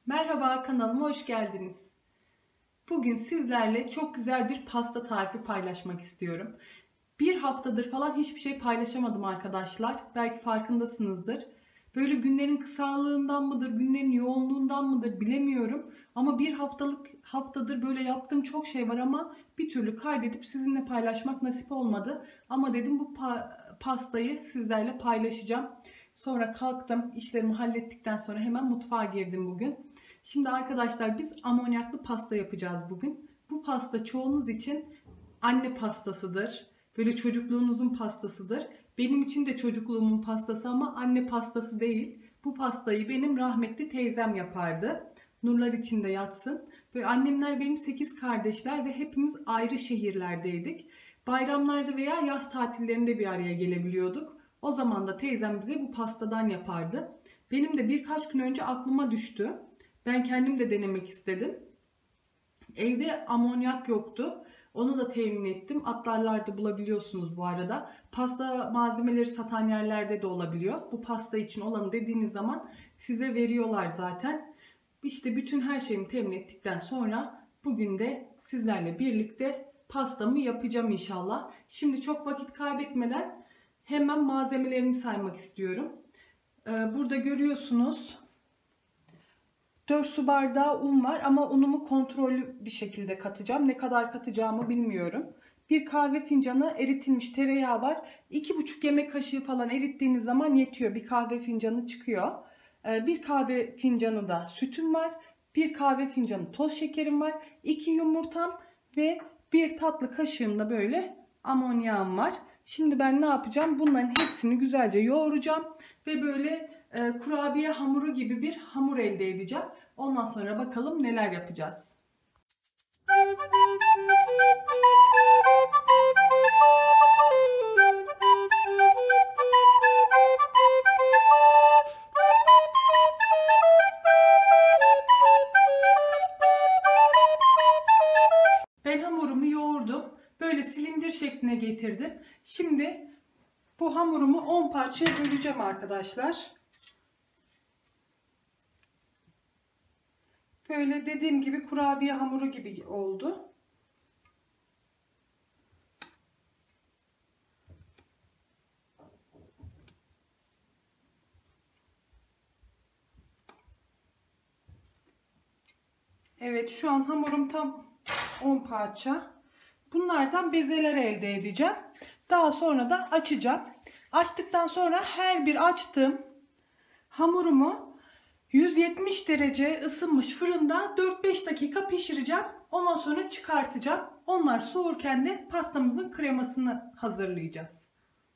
Merhaba, kanalıma hoş geldiniz. Bugün sizlerle çok güzel bir pasta tarifi paylaşmak istiyorum. Bir haftadır falan hiçbir şey paylaşamadım arkadaşlar. Belki farkındasınızdır. Böyle günlerin kısalığından mıdır, günlerin yoğunluğundan mıdır bilemiyorum. Ama bir haftadır böyle yaptığım çok şey var ama bir türlü kaydedip sizinle paylaşmak nasip olmadı. Ama dedim bu pastayı sizlerle paylaşacağım. Sonra kalktım, işlerimi hallettikten sonra hemen mutfağa girdim bugün. Şimdi arkadaşlar biz amonyaklı pasta yapacağız bugün. Bu pasta çoğunuz için anne pastasıdır. Böyle çocukluğunuzun pastasıdır. Benim için de çocukluğumun pastası ama anne pastası değil. Bu pastayı benim rahmetli teyzem yapardı. Nurlar içinde yatsın. Böyle annemler benim 8 kardeşler ve hepimiz ayrı şehirlerdeydik. Bayramlarda veya yaz tatillerinde bir araya gelebiliyorduk. O zaman da teyzem bize bu pastadan yapardı. Benim de birkaç gün önce aklıma düştü. Ben kendim de denemek istedim. Evde amonyak yoktu. Onu da temin ettim. Atlarlarda bulabiliyorsunuz bu arada. Pasta malzemeleri satan yerlerde de olabiliyor. Bu pasta için olanı dediğiniz zaman size veriyorlar zaten. İşte bütün her şeyimi temin ettikten sonra bugün de sizlerle birlikte pastamı yapacağım inşallah. Şimdi çok vakit kaybetmeden hemen malzemelerimi saymak istiyorum. Burada görüyorsunuz 4 su bardağı un var ama unumu kontrollü bir şekilde katacağım. Ne kadar katacağımı bilmiyorum. Bir kahve fincanı eritilmiş tereyağı var. 2,5 yemek kaşığı falan erittiğiniz zaman yetiyor. Bir kahve fincanı çıkıyor. Bir kahve fincanı da sütüm var. Bir kahve fincanı toz şekerim var. 2 yumurtam ve bir tatlı kaşığım da böyle amonyağım var. Şimdi ben ne yapacağım? Bunların hepsini güzelce yoğuracağım ve böyle kurabiye hamuru gibi bir hamur elde edeceğim. Ondan sonra bakalım neler yapacağız. Ben hamurumu yoğurdum. Böyle silindir şekline getirdim. Şimdi bu hamurumu 10 parçaya böleceğim arkadaşlar. Böyle dediğim gibi kurabiye hamuru gibi oldu. Evet, şu an hamurum tam 10 parça. Bunlardan bezeler elde edeceğim. Daha sonra da açacağım. Açtıktan sonra her bir açtığım hamurumu 170 derece ısınmış fırında 4-5 dakika pişireceğim. Ondan sonra çıkartacağım. Onlar soğurken de pastamızın kremasını hazırlayacağız.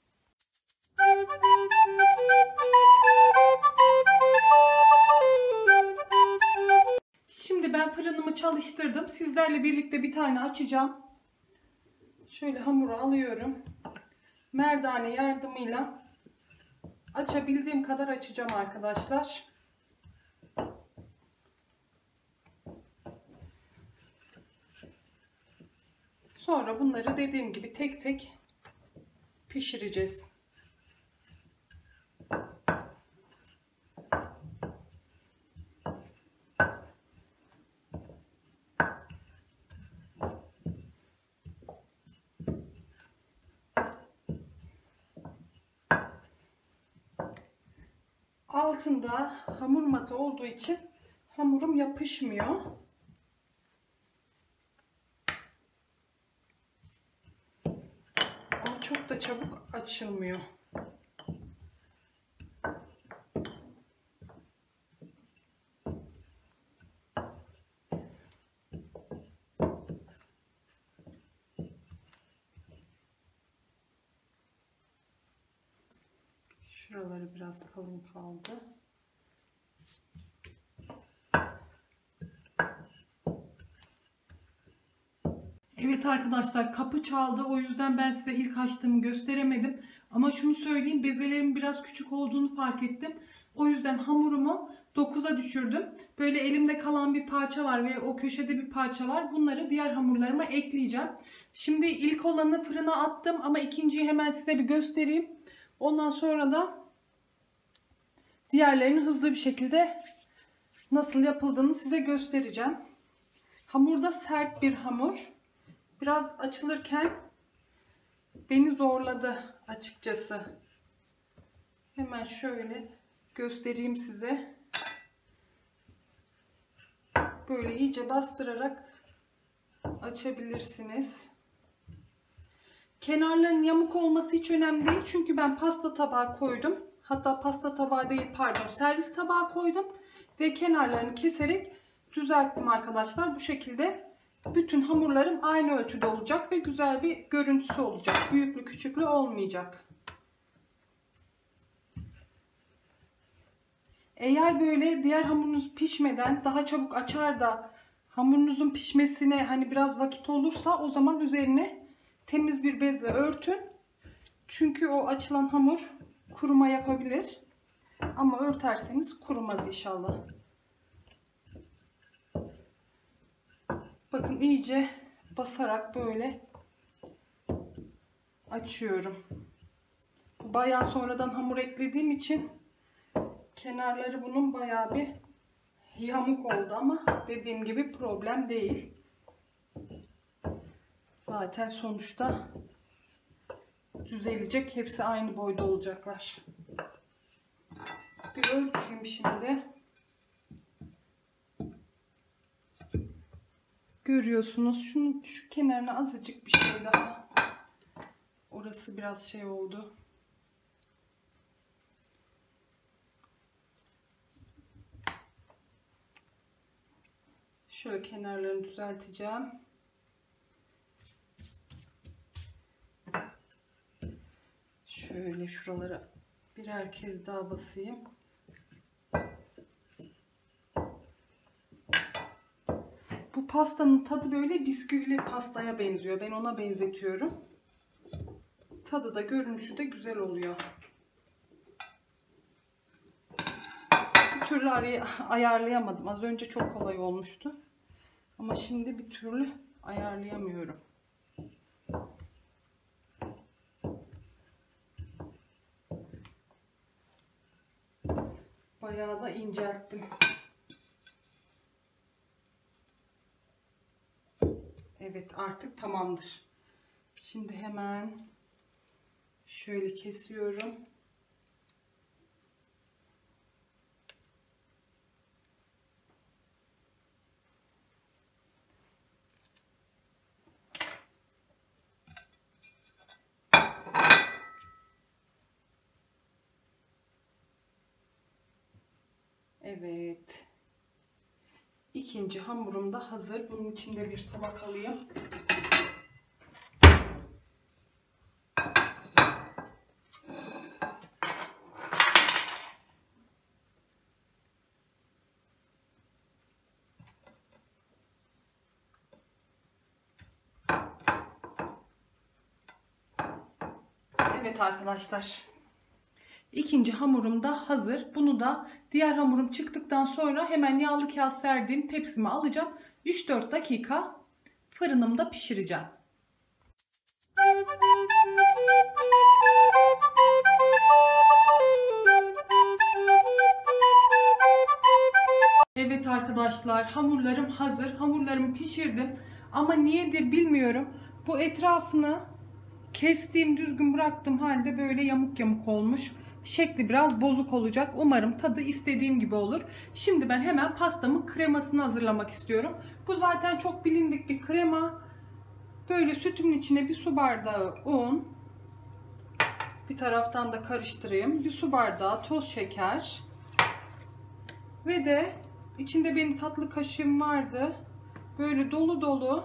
Şimdi ben fırınımı çalıştırdım. Sizlerle birlikte bir tane açacağım. Şöyle hamuru alıyorum. Merdane yardımıyla açabildiğim kadar açacağım arkadaşlar. Sonra bunları dediğim gibi tek tek pişireceğiz. Altında hamur matı olduğu için hamurum yapışmıyor. Ama çok da çabuk açılmıyor. Şuraları biraz kalın kaldı. Evet arkadaşlar, kapı çaldı. O yüzden ben size ilk açtığımı gösteremedim. Ama şunu söyleyeyim, bezelerim biraz küçük olduğunu fark ettim. O yüzden hamurumu 9'a düşürdüm. Böyle elimde kalan bir parça var ve o köşede bir parça var. Bunları diğer hamurlarıma ekleyeceğim. Şimdi ilk olanı fırına attım ama ikinciyi hemen size bir göstereyim. Ondan sonra da diğerlerini hızlı bir şekilde nasıl yapıldığını size göstereceğim. Hamurda sert bir hamur. Biraz açılırken beni zorladı açıkçası. Hemen şöyle göstereyim size. Böyle iyice bastırarak açabilirsiniz. Kenarların yamuk olması hiç önemli değil. Çünkü ben pasta tabağı koydum. Hatta pasta tabağı değil, pardon, servis tabağı koydum. Ve kenarlarını keserek düzelttim arkadaşlar. Bu şekilde bütün hamurlarım aynı ölçüde olacak ve güzel bir görüntüsü olacak. Büyüklü küçüklü olmayacak. Eğer böyle diğer hamurunuz pişmeden daha çabuk açar da hamurunuzun pişmesine hani biraz vakit olursa, o zaman üzerine temiz bir bezle örtün. Çünkü o açılan hamur kuruma yapabilir. Ama örterseniz kurumaz inşallah. Bakın iyice basarak böyle açıyorum. Bayağı sonradan hamur eklediğim için kenarları bunun bayağı bir yamuk oldu ama dediğim gibi problem değil. Zaten sonuçta düzelecek. Hepsi aynı boyda olacaklar. Bir ölçeyim şimdi. Görüyorsunuz. Şu kenarına azıcık bir şey daha. Orası biraz şey oldu. Şöyle kenarlarını düzelteceğim. Şöyle şuralara birer kez daha basayım. Bu pastanın tadı böyle bisküvili pastaya benziyor. Ben ona benzetiyorum. Tadı da görünüşü de güzel oluyor. Bir türlü ayarlayamadım. Az önce çok kolay olmuştu. Ama şimdi bir türlü ayarlayamıyorum. Bayağı da incelttim. Evet, artık tamamdır. Şimdi hemen şöyle kesiyorum. Evet. İkinci hamurum da hazır. Bunun için de bir tabak alayım. Evet arkadaşlar. İkinci hamurum da hazır. Bunu da diğer hamurum çıktıktan sonra hemen yağlı kağıt serdiğim tepsime alacağım. 3-4 dakika fırınımda pişireceğim. Evet arkadaşlar, hamurlarım hazır. Hamurlarımı pişirdim. Ama niyedir bilmiyorum. Bu etrafını kestiğim, düzgün bıraktığım halde böyle yamuk yamuk olmuş. Şekli biraz bozuk olacak. Umarım tadı istediğim gibi olur. Şimdi ben hemen pastamın kremasını hazırlamak istiyorum. Bu zaten çok bilindik bir krema. Böyle sütümün içine bir su bardağı un. Bir taraftan da karıştırayım. Bir su bardağı toz şeker. Ve de içinde benim tatlı kaşığım vardı. Böyle dolu dolu.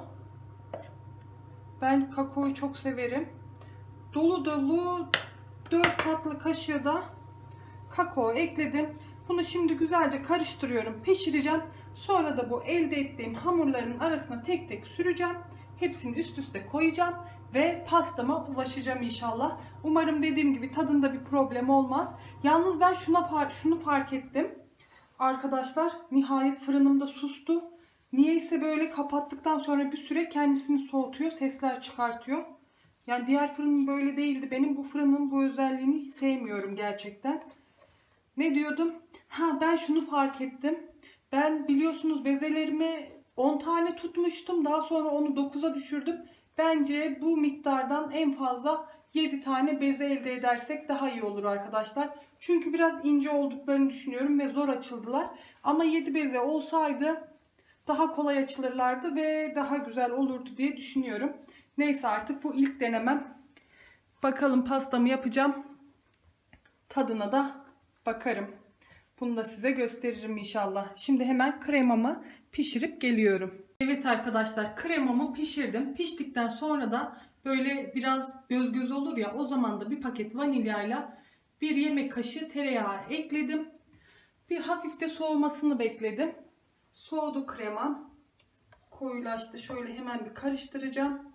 Ben kakaoyu çok severim. Dolu dolu 4 tatlı kaşığı da kakao ekledim. Bunu şimdi güzelce karıştırıyorum. Pişireceğim. Sonra da bu elde ettiğim hamurların arasına tek tek süreceğim. Hepsini üst üste koyacağım. Ve pastama ulaşacağım inşallah. Umarım dediğim gibi tadında bir problem olmaz. Yalnız ben şunu fark ettim. Arkadaşlar, nihayet fırınımda sustu. Niyeyse böyle kapattıktan sonra bir süre kendisini soğutuyor. Sesler çıkartıyor. Yani diğer fırınım böyle değildi. Benim bu fırının bu özelliğini hiç sevmiyorum gerçekten. Ne diyordum? Ben şunu fark ettim. Ben biliyorsunuz bezelerimi 10 tane tutmuştum. Daha sonra onu 9'a düşürdüm. Bence bu miktardan en fazla 7 tane beze elde edersek daha iyi olur arkadaşlar. Çünkü biraz ince olduklarını düşünüyorum ve zor açıldılar. Ama 7 beze olsaydı daha kolay açılırlardı ve daha güzel olurdu diye düşünüyorum. Neyse, artık bu ilk denemem. Bakalım, pastamı yapacağım. Tadına da bakarım. Bunu da size gösteririm inşallah. Şimdi hemen kremamı pişirip geliyorum. Evet arkadaşlar, kremamı pişirdim. Piştikten sonra da böyle biraz göz göz olur ya, o zaman da bir paket vanilyayla 1 yemek kaşığı tereyağı ekledim. Bir hafif de soğumasını bekledim. Soğudu kremam. Koyulaştı. Şöyle hemen bir karıştıracağım.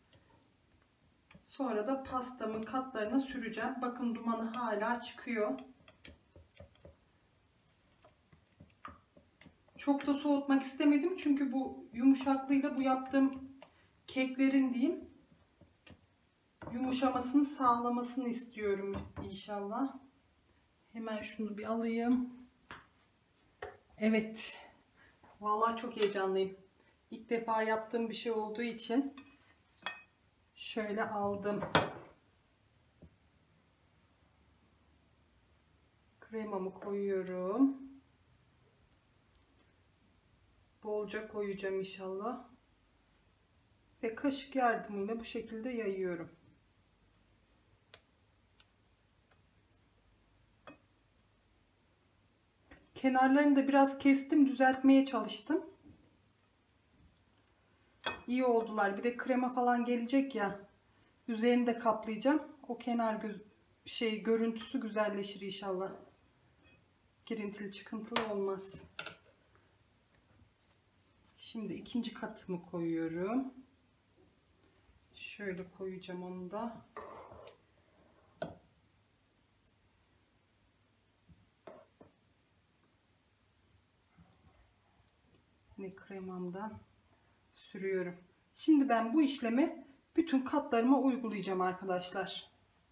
Sonra da pastamın katlarına süreceğim. Bakın, dumanı hala çıkıyor. Çok da soğutmak istemedim. Çünkü bu yumuşaklığıyla bu yaptığım keklerin diyeyim yumuşamasını sağlamasını istiyorum inşallah. Hemen şunu bir alayım. Evet. Vallahi çok heyecanlıyım. İlk defa yaptığım bir şey olduğu için şöyle aldım. Kremamı koyuyorum. Bolca koyacağım inşallah. Ve kaşık yardımıyla bu şekilde yayıyorum. Kenarlarını da biraz kestim, düzeltmeye çalıştım. İyi oldular. Bir de krema falan gelecek ya. Üzerini de kaplayacağım. O kenar görüntüsü güzelleşir inşallah. Girintili çıkıntılı olmaz. Şimdi ikinci katımı koyuyorum. Şöyle koyacağım onu da. Yine kremamdan sürüyorum. Şimdi ben bu işlemi bütün katlarıma uygulayacağım arkadaşlar.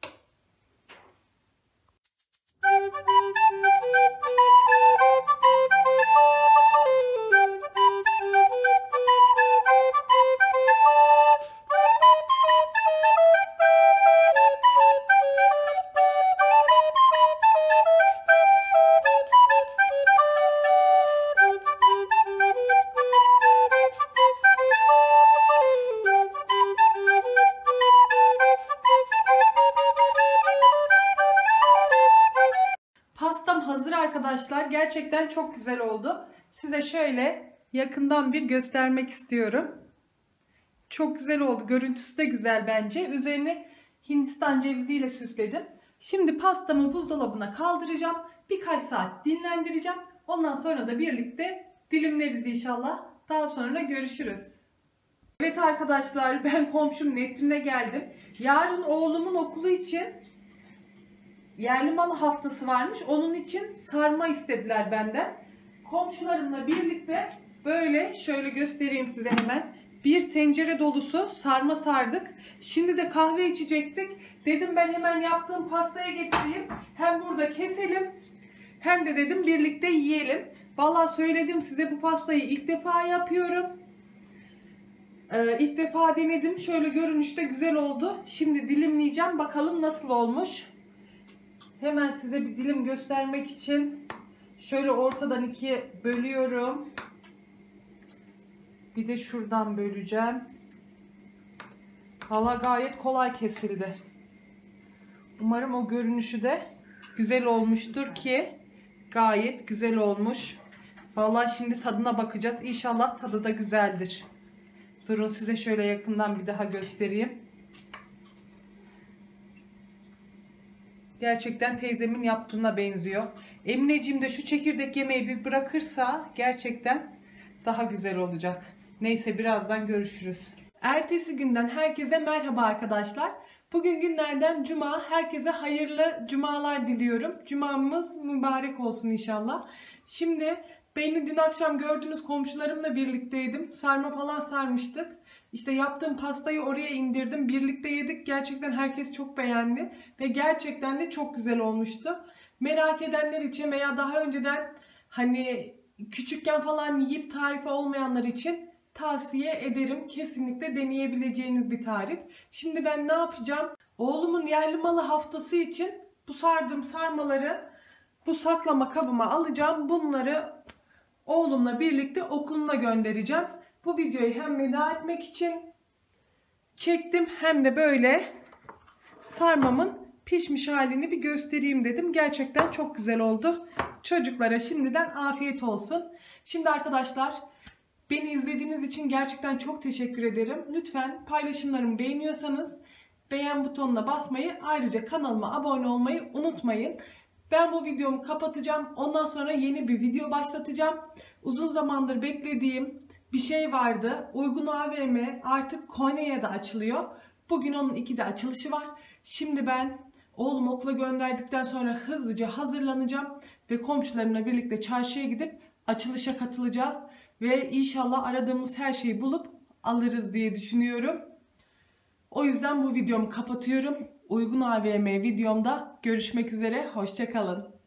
Pastam hazır arkadaşlar. Gerçekten çok güzel oldu. Size şöyle yakından bir göstermek istiyorum. Çok güzel oldu. Görüntüsü de güzel bence. Üzerine Hindistan ceviziyle süsledim. Şimdi pastamı buzdolabına kaldıracağım. Birkaç saat dinlendireceğim. Ondan sonra da birlikte dilimleriz inşallah. Daha sonra görüşürüz. Evet arkadaşlar, ben komşum Nesrin'e geldim. Yarın oğlumun okulu için yerli mal haftası varmış. Onun için sarma istediler benden. Komşularımla birlikte böyle şöyle göstereyim size hemen. Bir tencere dolusu sarma sardık. Şimdi de kahve içecektik. Dedim ben hemen yaptığım pastaya getireyim. Hem burada keselim hem de dedim birlikte yiyelim. Vallahi söyledim size, bu pastayı ilk defa yapıyorum. İlk defa denedim. Şöyle görünüşte güzel oldu. Şimdi dilimleyeceğim. Bakalım nasıl olmuş. Hemen size bir dilim göstermek için şöyle ortadan ikiye bölüyorum. Bir de şuradan böleceğim. Valla gayet kolay kesildi. Umarım o görünüşü de güzel olmuştur ki gayet güzel olmuş. Valla şimdi tadına bakacağız. İnşallah tadı da güzeldir. Durun size şöyle yakından bir daha göstereyim. Gerçekten teyzemin yaptığına benziyor. Emineciğim de şu çekirdek yemeği bir bırakırsa gerçekten daha güzel olacak. Neyse, birazdan görüşürüz. Ertesi günden herkese merhaba arkadaşlar. Bugün günlerden cuma. Herkese hayırlı cumalar diliyorum. Cumamız mübarek olsun inşallah. Şimdi beni dün akşam gördüğünüz komşularımla birlikteydim. Sarma falan sarmıştık. İşte yaptığım pastayı oraya indirdim. Birlikte yedik. Gerçekten herkes çok beğendi. Ve gerçekten de çok güzel olmuştu. Merak edenler için veya daha önceden hani küçükken falan yiyip tarifi olmayanlar için tavsiye ederim. Kesinlikle deneyebileceğiniz bir tarif. Şimdi ben ne yapacağım? Oğlumun yerli malı haftası için bu sardığım sarmaları bu saklama kabıma alacağım. Bunları oğlumla birlikte okuluna göndereceğim. Bu videoyu hem veda etmek için çektim hem de böyle sarmamın pişmiş halini bir göstereyim dedim. Gerçekten çok güzel oldu. Çocuklara şimdiden afiyet olsun. Şimdi arkadaşlar, beni izlediğiniz için gerçekten çok teşekkür ederim. Lütfen paylaşımlarımı beğeniyorsanız beğen butonuna basmayı, ayrıca kanalıma abone olmayı unutmayın. Ben bu videomu kapatacağım. Ondan sonra yeni bir video başlatacağım. Uzun zamandır beklediğim bir şey vardı. Uygun AVM artık Konya'da açılıyor. Bugün onun 2'de açılışı var. Şimdi ben oğlumu okula gönderdikten sonra hızlıca hazırlanacağım ve komşularımla birlikte çarşıya gidip açılışa katılacağız. Ve inşallah aradığımız her şeyi bulup alırız diye düşünüyorum. O yüzden bu videomu kapatıyorum. Uygun AVM videomda görüşmek üzere. Hoşça kalın.